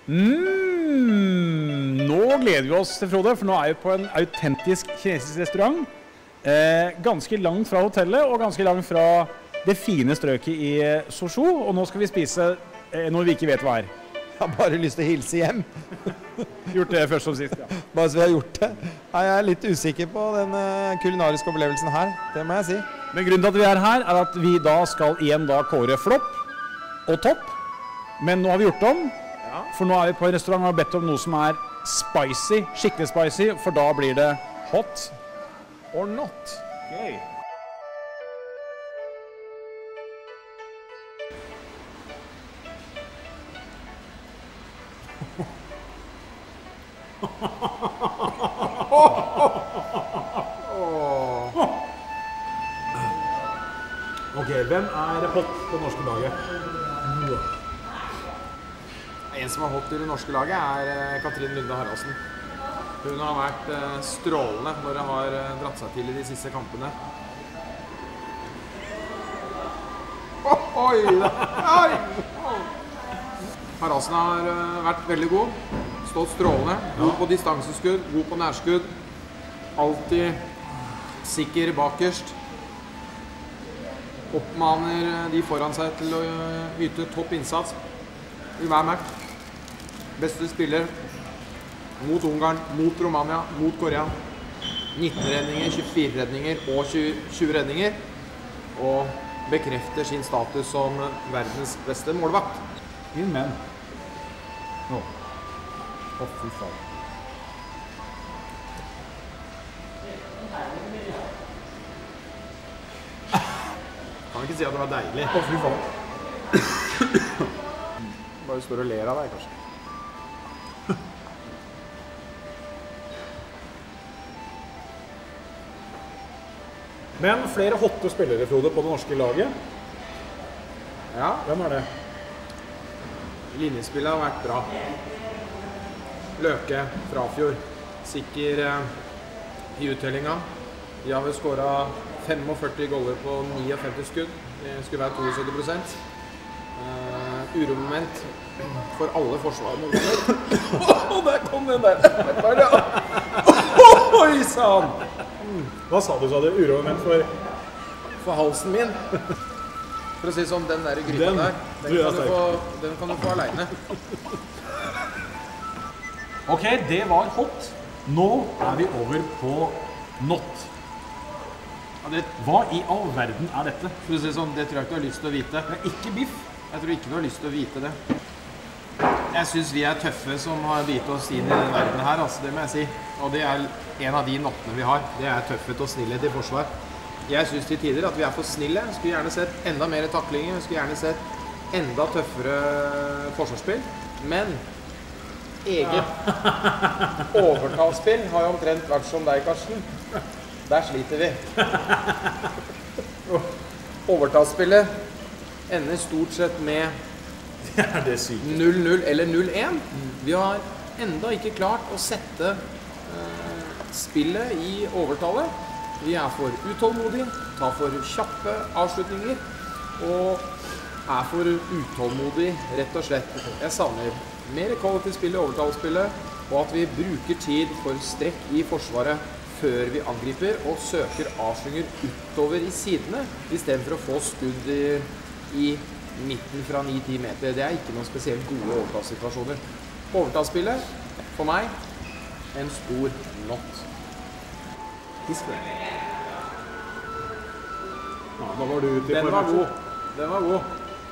Nå gleder vi oss til Frode, for nå er vi på en autentisk kinesisk restaurant. Ganske langt fra hotellet og ganske langt fra det fine strøket i Suzhou. Og nå skal vi spise noe vi ikke vet hva er. Jeg har bare lyst til å hilse hjem. Gjort det først som sist, ja. Bare så vi har gjort det. Nei, jeg er litt usikker på den kulinariske opplevelsen her, det må jeg si. Men grunnen til at vi er her, er at vi da skal igjen da kåre flopp og topp. Men nå har vi gjort om, for nå er vi på en restaurant og har bedt om noe som er spicy, skikkelig spicy, for da blir det hot or not. Okay. Ok, hvem er hot på det norske laget? En som er hot i det norske laget er Katrin Lunde Haraldsen. Hun har vært strålende når hun har dratt seg til i de siste kampene. Oi! Haraldsen har vært veldig god, stått strålende, god på distanseskudd, god på nærskudd, alltid sikker bakerst, oppmaner de foran seg til å yte topp innsats i hver match. Beste spiller mot Ungarn, mot Romania, mot Korea. 19 redninger, 24 redninger og 20 redninger, og bekrefter sin status som verdens beste målvakt. Ingen menn. Nå. Fy faen. Kan ikke si at det var deilig. Fy faen. Bare står og ler av deg, kanskje. Men flere hotte spillere, Frode, på det norske laget. Ja. Hvem er det? Linjespillet har vært bra. Løke, Frafjord, sikker i uttellinga. De har vel skåret 45 goller på 59 skudd. Det skulle være 72%. Uromoment for alle forsvarsmålene. Der kom den der! Oi, sann! Hva sa du, uromoment for halsen min? For å si sånn, den der gryta der, den kan du få alene. Ok, det var hot. Nå er vi over på not. Hva i all verden er dette? For å si sånn, det tror jeg ikke du har lyst til å vite. Det er ikke biff. Jeg tror ikke du har lyst til å vite det. Jeg synes vi er tøffe som har bitt oss inn i den verden her, altså, det må jeg si. Og det er en av de nottene vi har. Det er tøffhet og snillhet i forsvar. Jeg synes til tider at vi er for snille. Jeg skulle gjerne sett enda mer taklinger. Jeg skulle gjerne sett enda tøffere forsvarsspill. Men eget overtallsspill har jo omtrent vært som deg, Karsten. Der sliter vi. Overtallsspillet ender stort sett med 0-0 eller 0-1. Vi har enda ikke klart å sette spillet i overtallet. Vi er for utålmodige, tar for kjappe avslutninger og er for utålmodige, rett og slett. Jeg savner mer kvalitet spill i overtallsspillet, og at vi bruker tid for strekk i forsvaret før vi angriper og søker avslutninger utover i sidene, i stedet for å få skudd i midten fra 9-10 meter. Det er ikke noen spesielt gode overtallssituasjoner. Overtallsspillet, for meg, en stor not. Ja, da var du ute i Den var god. Den var god.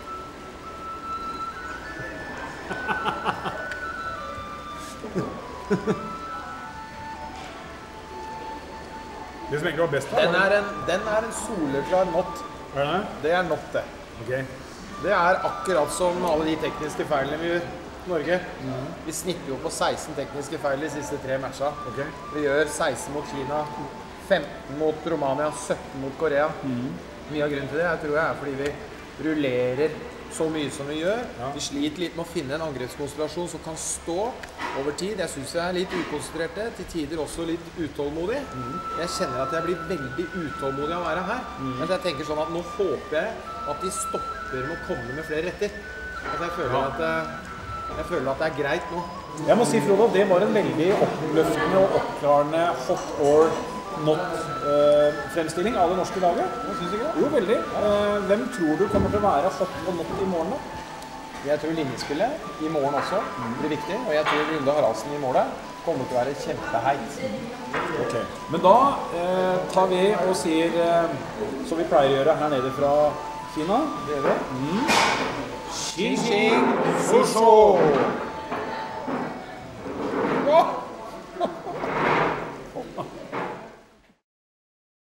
Det som egentlig var best her, Den er en soleklar not. Er det? Det er not, det. Ok. Det er akkurat som alle de tekniske feilene vi gjør i Norge. Vi snitter jo på 16 tekniske feil de siste 3 matcher. Okay. Vi gjør 16 mot Kina, 15 mot Romania, 17 mot Korea. Mye av grunnen til det tror jeg er fordi vi rullerer så mye som vi gjør. Ja. Vi sliter litt med å finne en angrepskonstellasjon som kan stå over tid. Jeg synes jeg er litt ukonsentrerte, til tider også litt utålmodig. Jeg kjenner at jeg blir veldig utålmodig av å være her. Men jeg tenker sånn at nå håper jeg at de stopper med å komme med flere retter. At jeg føler at Jeg føler at det er greit nå. Jeg må si, Frodo, det var en veldig oppløftende og oppklarende hot or not-fremstilling av det norske laget. Jeg synes ikke det. Jo, veldig. Hvem tror du kommer til å være hot og not i morgen da? Jeg tror linjespillet i morgen også blir viktig, og jeg tror Lunde Haraldsen i målet kommer til å være kjempeheit. Ok, men da tar vi og sier, som vi pleier å gjøre her nede fra Kina. Det gjør vi. Xing Xing Fusho!